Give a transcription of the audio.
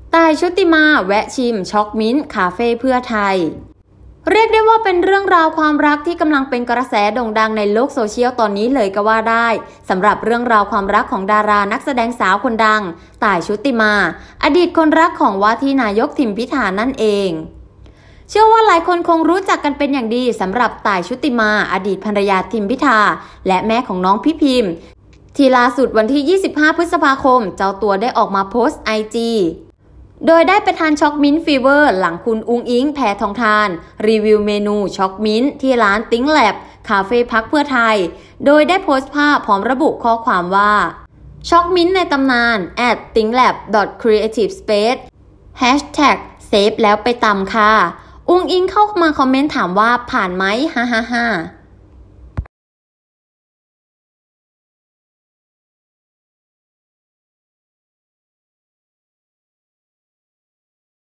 ต่ายชุติมาแวะชิมช็อกมิ้นท์คาเฟ่เพื่อไทยเรียกได้ว่าเป็นเรื่องราวความรักที่กำลังเป็นกระแสโด่งดังในโลกโซเชียลตอนนี้เลยก็ว่าได้สำหรับเรื่องราวความรักของดารานักแสดงสาวคนดังต่ายชุติมาอดีตคนรักของว่าที่นายกทิมพิธานั่นเองเชื่อว่าหลายคนคงรู้จักกันเป็นอย่างดีสำหรับต่ายชุติมาอดีตภรรยาทิมพิธาและแม่ของน้องพี่พิมพ์ที่ล่าสุดวันที่ 25 พฤษภาคมเจ้าตัวได้ออกมาโพสต์ IGโดยได้ไปทานช็อกมิ้นท์ฟีเวอร์หลังคุณอุ๊งอิ๊งแพทองธารรีวิวเมนูช็อกมิ้นท์ที่ร้านติ้งแลบคาเฟ่พักเพื่อไทยโดยได้โพสต์ภาพพร้อมระบุข้อความว่าช็อกมิ้นท์ในตำนาน @tinglab.creativespace #เซฟแล้วไปตำค่ะอุ๊งอิ๊งเข้ามาคอมเมนต์ถามว่าผ่านไหมฮ่า